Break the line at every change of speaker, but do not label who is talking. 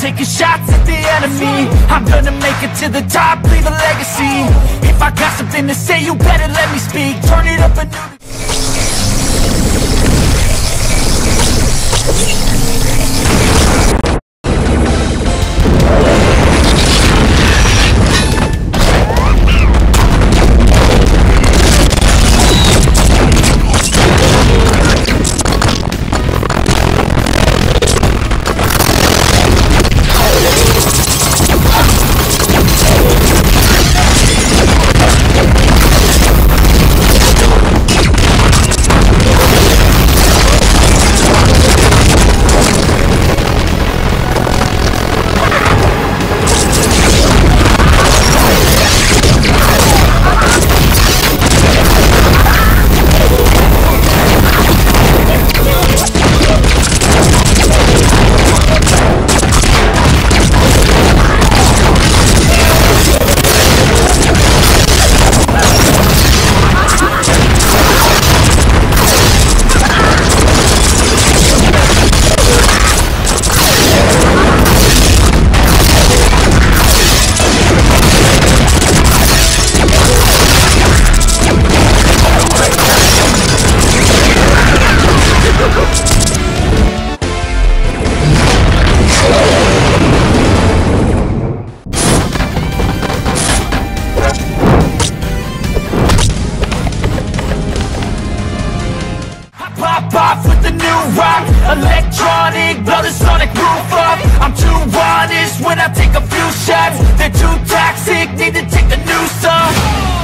taking shots at the enemy. I'm gonna make it to the top, leave a legacy. If I got something to say, you better let me speak. Turn it up a new... Pop off with the new rock, electronic, blow the sonic roof up. I'm too honest when I take a few shots. They're too toxic, need to take a new song.